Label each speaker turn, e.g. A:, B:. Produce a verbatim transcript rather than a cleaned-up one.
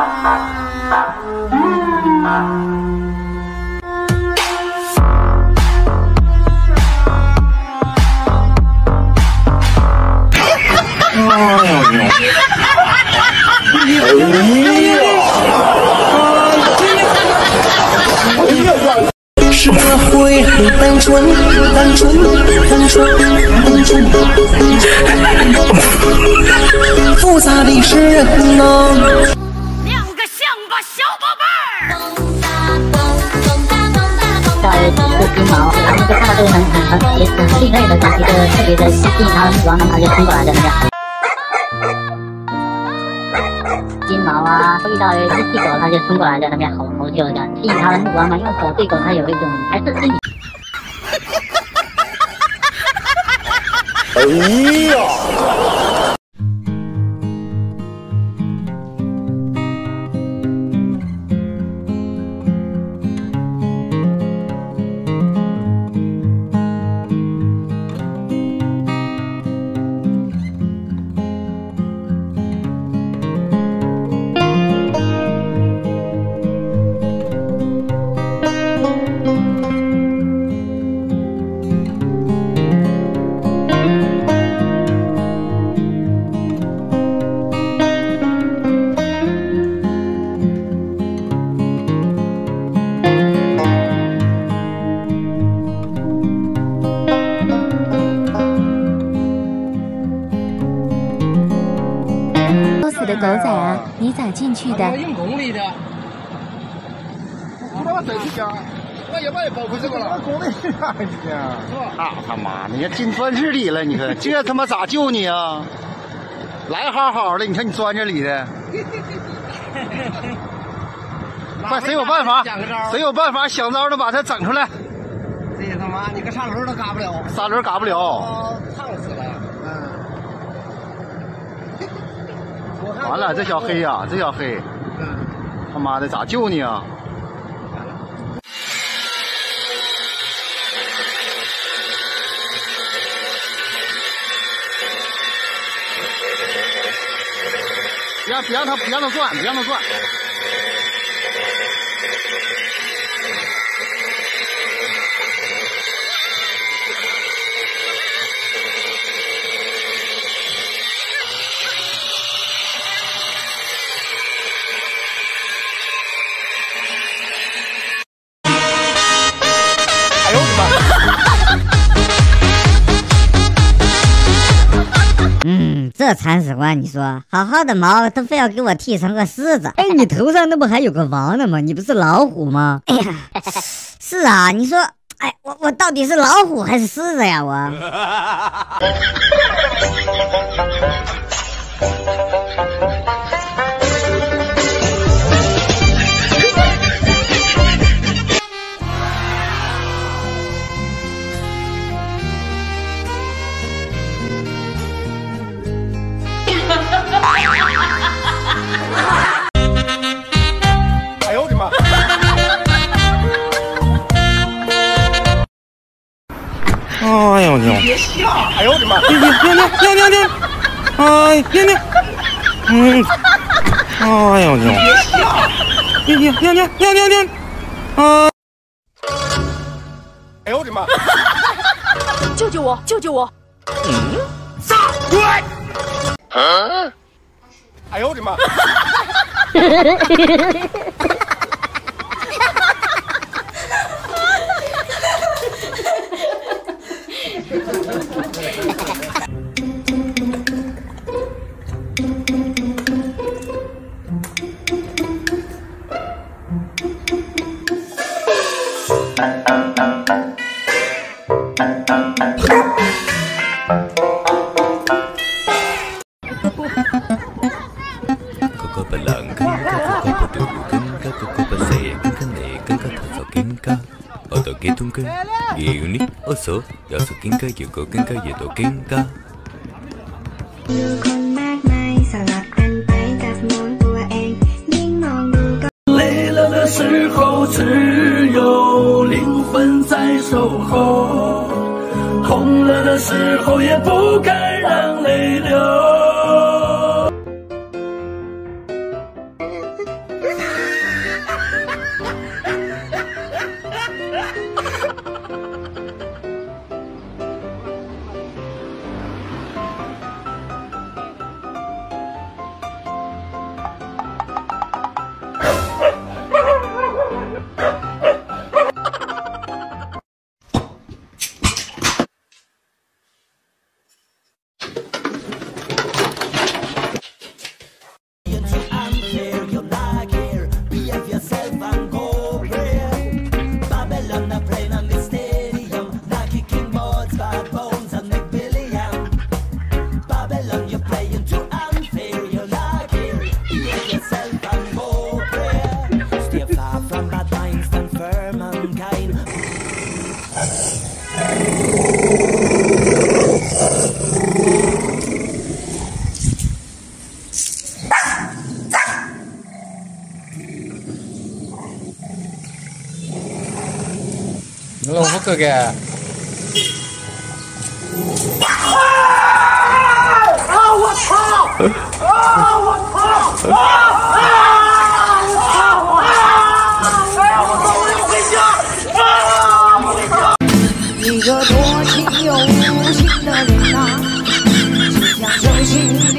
A: 社会很单纯，单纯，单纯，单纯。复杂的是人呐。
B: 两个乡巴小宝贝儿。
C: 在这个金毛，然后就看到这个很很很也很另类的东西，就是特别的吸引他们，然后他就冲过来在那边。金毛啊，遇到一只细狗，它就冲过来在那边吼吼救这样，吸引它的目光嘛。因为狗对狗它有一种还是心理。
D: 哎呀！
E: 的狗仔啊，你咋进去的？
F: 用公里的。我他妈再去家，我也把也包括这个了。公里啊，你这样。
D: 啊他妈的，你进钻石里了，你看这他妈咋救你啊？来好好的，你看你钻这里的。快，谁有办法？谁有办法想招的把它整出来？
F: 这他妈，你个三轮都嘎不了。
D: 三轮嘎不了。
F: 哦，烫死了。嗯。
D: 完了，这小黑呀、啊，这小黑，嗯，他妈的咋救你啊？别别让他别让他转，别让他转。哎呦我的妈！
G: 嗯，这铲屎官，你说好好的毛都非要给我剃成个狮子。哎，你头上那不还有个王呢吗？你不是老虎吗？哎呀，是啊，你说，哎，我我到底是老虎还是狮子呀？我。
D: 哎呦我的妈！哎呦娘！别笑！哎呦我的妈！娘娘娘娘娘娘！哎娘娘！嗯！哎呦娘！别笑！娘娘娘娘娘娘娘！啊！哎呦我的妈！
B: 救救我！救救我！
D: 嗯？杀！怪！嗯？哎呦我的妈！
H: 어서 여섯인가 일곱인가 여덟인가累了的时候只有灵魂在守候，痛了的时候也不敢让泪流。
F: 龙虎哥哥。
H: 啊！我操！啊！我操！啊！啊！我操！啊！哎呀！我操！我要回家！啊！我回家！
A: 一个多情又无情的人啊，只想手心。